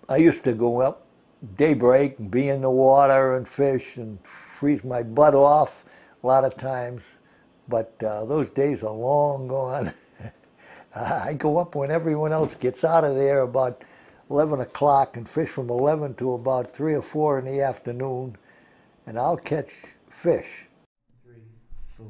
I used to go up daybreak and be in the water and fish and freeze my butt off a lot of times. But those days are long gone. I go up when everyone else gets out of there about 11 o'clock and fish from 11 to about 3 or 4 in the afternoon, and I'll catch fish. 3, 4.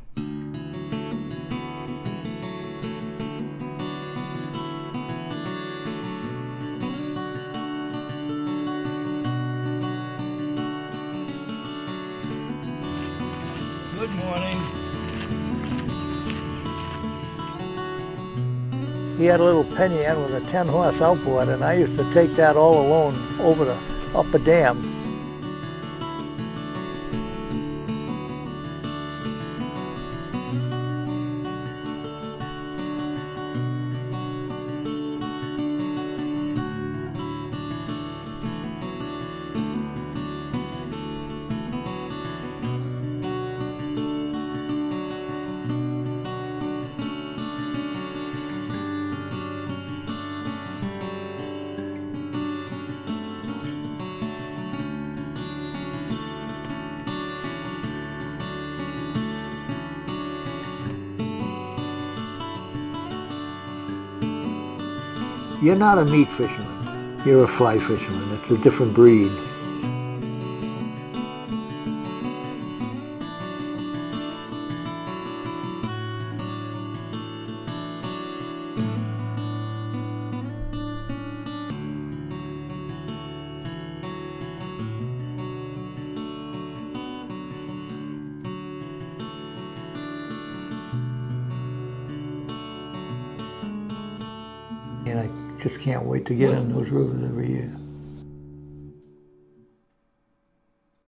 Good morning. He had a little penny end with a 10-horse outboard, and I used to take that all alone over the upper dam. You're not a meat fisherman. You're a fly fisherman. It's a different breed. And I just can't wait to get in those rivers every year.